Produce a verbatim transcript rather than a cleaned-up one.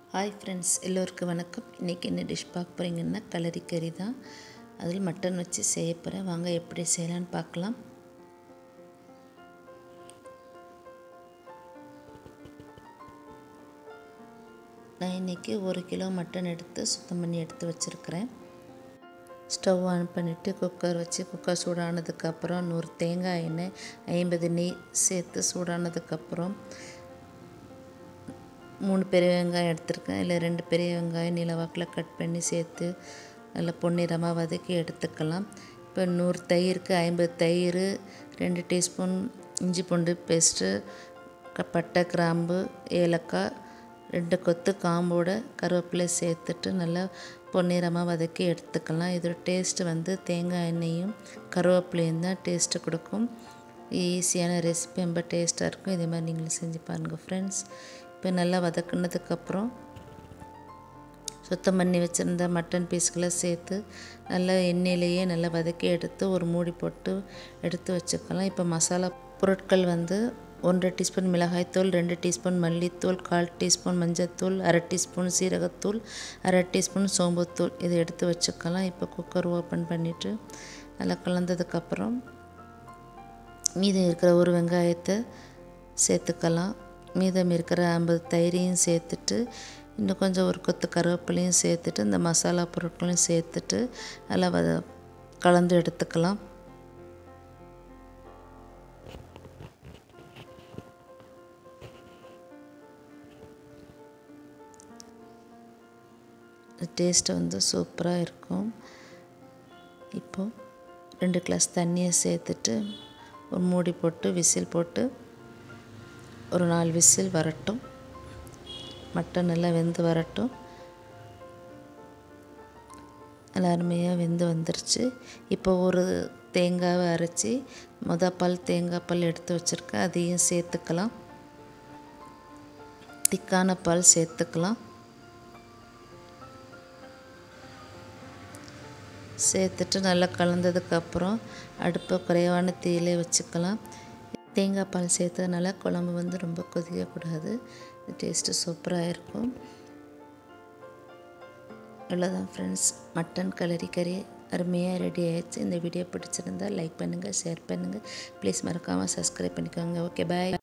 Hi friends, எல்லோருக்கும் வணக்கம். இன்றைக்கி என்ன டிஷ் பார்க்க போகிறீங்கன்னா கலரி கறி தான். அதில் மட்டன் வச்சு செய்ய போகிறேன். வாங்க எப்படி செய்யலான்னு பார்க்கலாம். நான் இன்றைக்கி ஒரு கிலோ மட்டன் எடுத்து சுத்தம் பண்ணி எடுத்து வச்சுருக்கிறேன். ஸ்டவ் ஆன் பண்ணிவிட்டு குக்கர் வச்சு குக்கர் சூடானதுக்கப்புறம் நூறு தேங்காய் எண்ணெய் ஐம்பது நெய் சேர்த்து சூடானதுக்கப்புறம் மூணு பெரிய வெங்காயம் எடுத்துருக்கேன். இல்லை ரெண்டு பெரிய வெங்காயம் நீளவாக்கில் கட் பண்ணி சேர்த்து நல்லா பொன்னிறமாக வதக்கி எடுத்துக்கலாம். இப்போ நூறு தயிருக்கு ஐம்பது தயிர், ரெண்டு டீஸ்பூன் இஞ்சி பூண்டு பேஸ்ட்டு, பட்டை கிராம்பு ஏலக்காய், ரெண்டு கொத்து காம்போட கருவேப்பிலை சேர்த்துட்டு நல்லா பொன்னிறமாக வதக்கி எடுத்துக்கலாம். இதோட டேஸ்ட்டு வந்து தேங்காய் எண்ணெயும் கருவேப்பிலையும் தான் டேஸ்ட்டு கொடுக்கும். ஈஸியான ரெசிபி, ரொம்ப டேஸ்ட்டாக இருக்கும். இதே மாதிரி நீங்களும் செஞ்சு பாருங்கள் ஃப்ரெண்ட்ஸ். இப்போ நல்லா வதக்குனதுக்கப்புறம் சுத்தம் பண்ணி வச்சுருந்த மட்டன் பீஸ்களை சேர்த்து நல்லா எண்ணெயிலேயே நல்லா வதக்கி எடுத்து ஒரு மூடி போட்டு எடுத்து வச்சுக்கலாம். இப்போ மசாலா பொருட்கள் வந்து ஒன்றரை டீஸ்பூன் மிளகாய்த்தூள், ரெண்டு டீஸ்பூன் மல்லித்தூள், கால் டீஸ்பூன் மஞ்சத்தூள், அரை டீஸ்பூன் சீரகத்தூள், அரை டீஸ்பூன் சோம்புத்தூள் இதை எடுத்து வச்சுக்கலாம். இப்போ குக்கர் ஓப்பன் பண்ணிவிட்டு நல்லா கலந்ததுக்கப்புறம் மீதம் இருக்கிற ஒரு வெங்காயத்தை சேர்த்துக்கலாம். மீதம் இருக்கிற ஐம்பது தயிரையும் சேர்த்துட்டு இன்னும் கொஞ்சம் ஒரு கொத்து கருவேப்பிலையும் சேர்த்துட்டு இந்த மசாலா பொருட்களையும் சேர்த்துட்டு நல்லா வத கலந்து எடுத்துக்கலாம். டேஸ்ட்டு வந்து சூப்பராக இருக்கும். இப்போது ரெண்டு கிளாஸ் தண்ணியை சேர்த்துட்டு ஒரு மூடி போட்டு விசில் போட்டு ஒரு நாலு விசில் வரட்டும். மட்டன் நல்லா வெந்து வரட்டும். நல்லா அருமையாக வெந்து வந்துருச்சு. இப்போ ஒரு தேங்காவை அரைச்சி மொதல் பால் தேங்காய் பால் எடுத்து வச்சுருக்கேன், அதையும் சேர்த்துக்கலாம். திக்கான பால் சேர்த்துக்கலாம். சேர்த்துட்டு நல்லா கலந்ததுக்கப்புறம் அடுப்பை குறைவான தீயிலே வச்சுக்கலாம். தேங்காய் பால் சேர்த்ததுனால குழம்பு வந்து ரொம்ப கொதிக்கக்கூடாது. டேஸ்ட்டு சூப்பராக இருக்கும். இவ்வளோதான் ஃப்ரெண்ட்ஸ், மட்டன் கலரி கறி அருமையாக ரெடி ஆகிடுச்சு. இந்த வீடியோ பிடிச்சிருந்தால் லைக் பண்ணுங்கள், ஷேர் பண்ணுங்கள். ப்ளீஸ் மறக்காமல் சப்ஸ்கிரைப் பண்ணிக்கோங்க. ஓகே, பாய்.